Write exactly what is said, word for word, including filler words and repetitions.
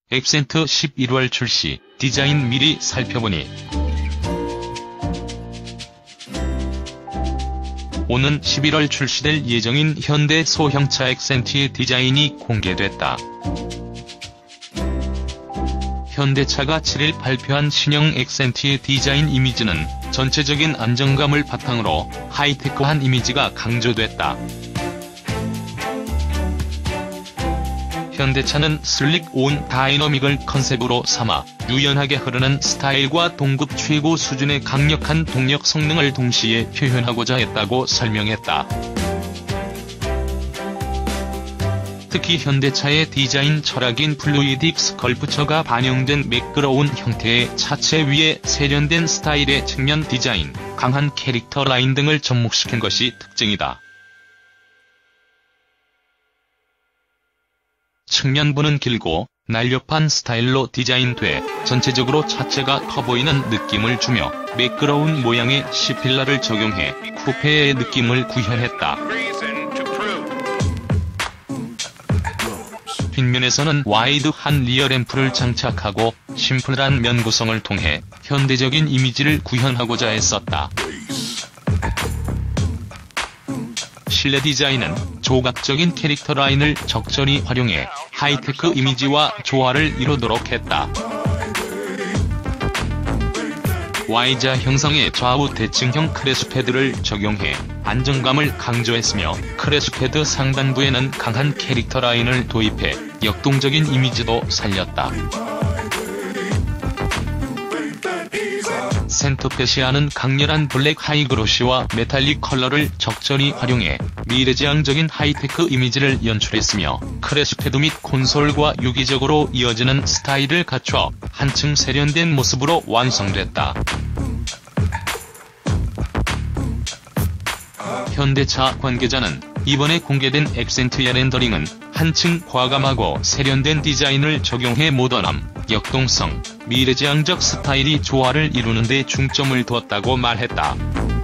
액센트 십일월 출시, 디자인 미리 살펴보니. 오는 십일월 출시될 예정인 현대 소형차 액센트의 디자인이 공개됐다. 현대차가 칠일 발표한 신형 액센트의 디자인 이미지는 전체적인 안정감을 바탕으로 하이테크한 이미지가 강조됐다. 현대차는 슬릭 온 다이너믹을 컨셉으로 삼아 유연하게 흐르는 스타일과 동급 최고 수준의 강력한 동력 성능을 동시에 표현하고자 했다고 설명했다. 특히 현대차의 디자인 철학인 플루이딕 스컬프처가 반영된 매끄러운 형태의 차체 위에 세련된 스타일의 측면 디자인, 강한 캐릭터 라인 등을 접목시킨 것이 특징이다. 측면부는 길고 날렵한 스타일로 디자인돼 전체적으로 차체가 커 보이는 느낌을 주며 매끄러운 모양의 C필러를 적용해 쿠페의 느낌을 구현했다. 뒷면에서는 와이드한 리어램프를 장착하고 심플한 면 구성을 통해 현대적인 이미지를 구현하고자 했었다. 실내 디자인은 조각적인 캐릭터 라인을 적절히 활용해 하이테크 이미지와 조화를 이루도록 했다. 와이자 형상의 좌우 대칭형 크레스패드를 적용해 안정감을 강조했으며 크레스패드 상단부에는 강한 캐릭터 라인을 도입해 역동적인 이미지도 살렸다. 센터페시아는 강렬한 블랙 하이그로시와 메탈릭 컬러를 적절히 활용해 미래지향적인 하이테크 이미지를 연출했으며 크레스패드 및 콘솔과 유기적으로 이어지는 스타일을 갖춰 한층 세련된 모습으로 완성됐다. 현대차 관계자는 이번에 공개된 액센트의 렌더링은 한층 과감하고 세련된 디자인을 적용해 모던함, 역동성, 미래지향적 스타일이 조화를 이루는 데 중점을 두었다고 말했다.